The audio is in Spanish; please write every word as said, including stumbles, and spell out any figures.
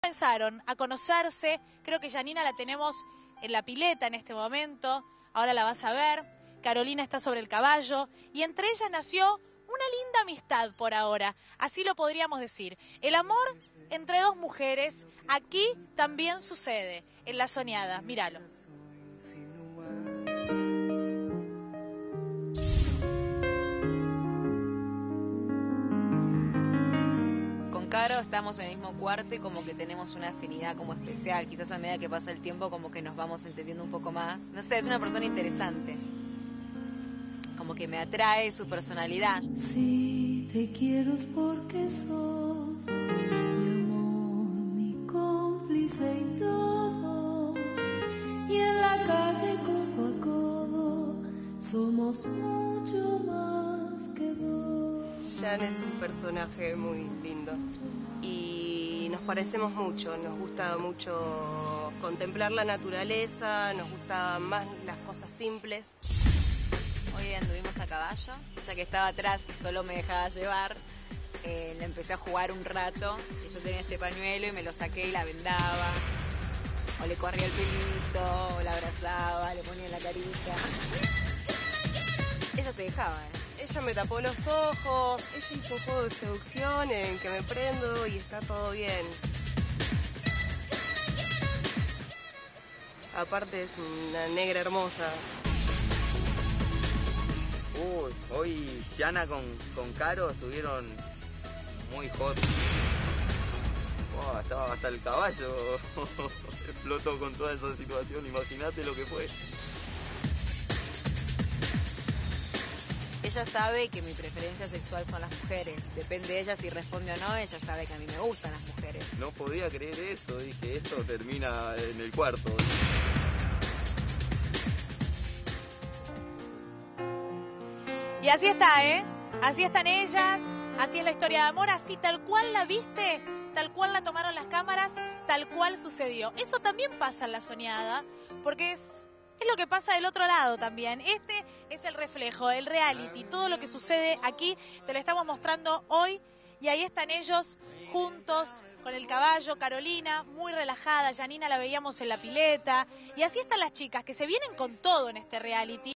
Comenzaron a conocerse, creo que Janina la tenemos en la pileta en este momento, ahora la vas a ver, Carolina está sobre el caballo y entre ellas nació una linda amistad por ahora, así lo podríamos decir. El amor entre dos mujeres aquí también sucede, en La Soñada, míralo. Con Caro estamos en el mismo cuarto y como que tenemos una afinidad como especial. Quizás a medida que pasa el tiempo como que nos vamos entendiendo un poco más. No sé, es una persona interesante. Como que me atrae su personalidad. Si te quiero es porque sos mi amor, mi cómplice y todo. Y en la calle codo a codo somos mucho más que dos. Jan es un personaje muy lindo y nos parecemos mucho, nos gusta mucho contemplar la naturaleza, nos gustan más las cosas simples. Hoy anduvimos a caballo, ya que estaba atrás y solo me dejaba llevar, eh, le empecé a jugar un rato y yo tenía este pañuelo y me lo saqué y la vendaba, o le corría el pelito, o la abrazaba, le ponía la carita. Ella se dejaba, ¿eh? Ella me tapó los ojos, ella hizo un juego de seducción en el que me prendo y está todo bien. Aparte es una negra hermosa. Uy, hoy Yana con, con Caro estuvieron muy hot. Wow, estaba hasta el caballo explotó con toda esa situación, imagínate lo que fue. Ella sabe que mi preferencia sexual son las mujeres. Depende de ella si responde o no, ella sabe que a mí me gustan las mujeres. No podía creer eso, dije, esto termina en el cuarto. Y así está, ¿eh? Así están ellas, así es la historia de amor, así tal cual la viste, tal cual la tomaron las cámaras, tal cual sucedió. Eso también pasa en La Soñada, porque es, es lo que pasa del otro lado también. Este es el reflejo, el reality, todo lo que sucede aquí te lo estamos mostrando hoy y ahí están ellos juntos con el caballo, Carolina muy relajada, Janina la veíamos en la pileta y así están las chicas que se vienen con todo en este reality.